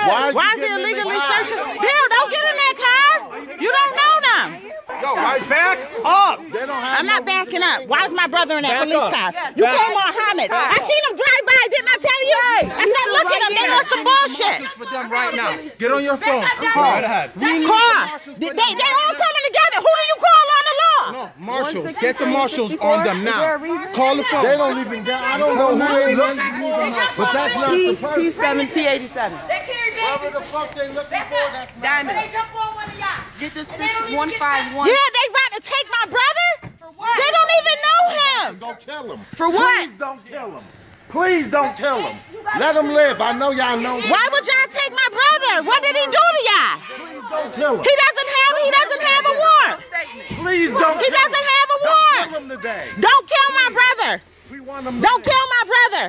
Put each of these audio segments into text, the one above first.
Why is he illegally searching? Bill, don't get in that car. You don't know them. Yo, right, back up. I'm not backing up. Why is my brother in that police car? You came on homage. I seen him drive by. Didn't I tell you? I said, look at them. They on some bullshit. For them right now. Get on your phone. Right ahead. Car. They all coming together. Who do you call on the law? No, marshals. Get the marshals on them now. Call the phone. They don't even get. I don't know who they looking for. But that's not the person. P7, P87. Whatever the fuck they looking for, that's not. Diamond. Get this 151. Yeah, they about to take my brother? For what? They don't even know him. Don't tell them. For what? Please don't tell them. Please don't tell them. Let them live. I know y'all know. Why would y'all take my brother? What did he do to y'all? Please don't tell them. He doesn't have a warrant. Please don't. He doesn't have a warrant. Don't kill him today. Don't kill my brother. We want him. Don't kill my brother.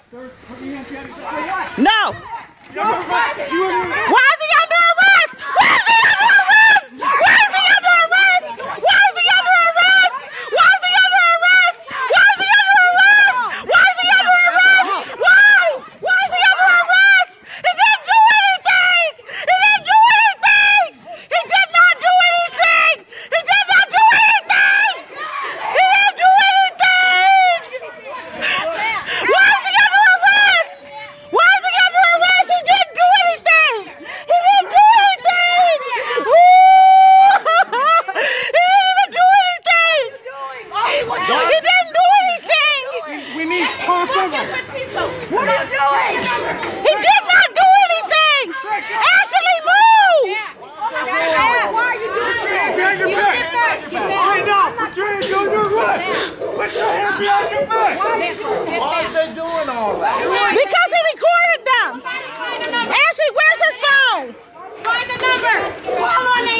No. Why is he under arrest? Why is he under arrest? Why is he under arrest? Why is he under arrest? Why is he under arrest? Why is he under arrest? Why is he under arrest? Why? Why is he under arrest? He didn't do anything. He didn't do anything. He did not do anything. He did not do anything. He didn't do anything. Why is he under arrest? Why is he under arrest? He didn't do anything. He didn't do anything. Woo! He didn't even do anything. He didn't do anything. We need crossover. What are you doing? He did not do anything. Ashley, move. Why are you doing that? You sit back. Right now, put your hands on your wrist. Put your hands behind your back. Why are they doing all that? Because he recorded them. Ashley, where's his phone? Find the number. Call on the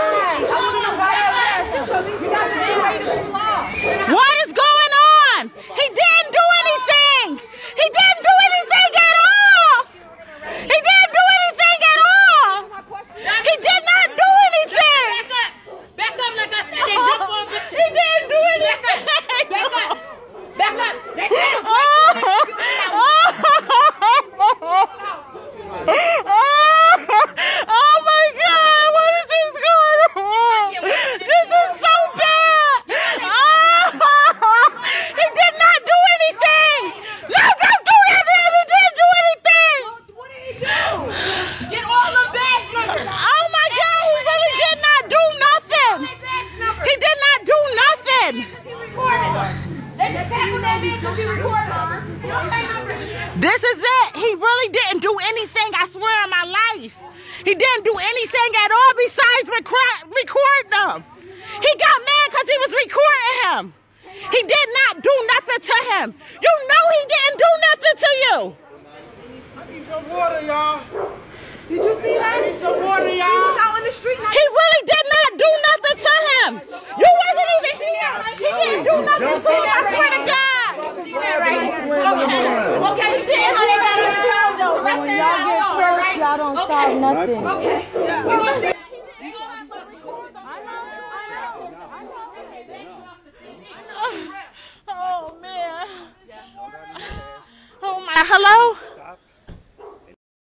What is going on? He didn't do anything. He didn't do anything at all. He didn't do anything at all. He did not do anything. Back up, like I said. They jump on bitches. He didn't do anything. Back up. Back up. They did us. Oh my God, what is this going on? This is so bad. He did not do anything. Let's just do that to him. He didn't do anything. What did he do? Get all the badge numbers. Oh my God, he really did not do nothing. He did not do nothing. He recorded. They just tackled that man because he recorded her. This is it. He really didn't do anything, I swear on my life. He didn't do anything at all besides record them. He got mad because he was recording him. He did not do nothing to him. You know he didn't do nothing to you. I need some water, y'all. Did you see that? I need some water, He was y'all. out in the street. He really did not do nothing to him. You wasn't even here. He didn't do nothing to me, I swear to God. See that right here? Okay, you see how they got on the phone, though. Right there, Y'all don't solve nothing. Okay. Oh man. Oh my. Hello?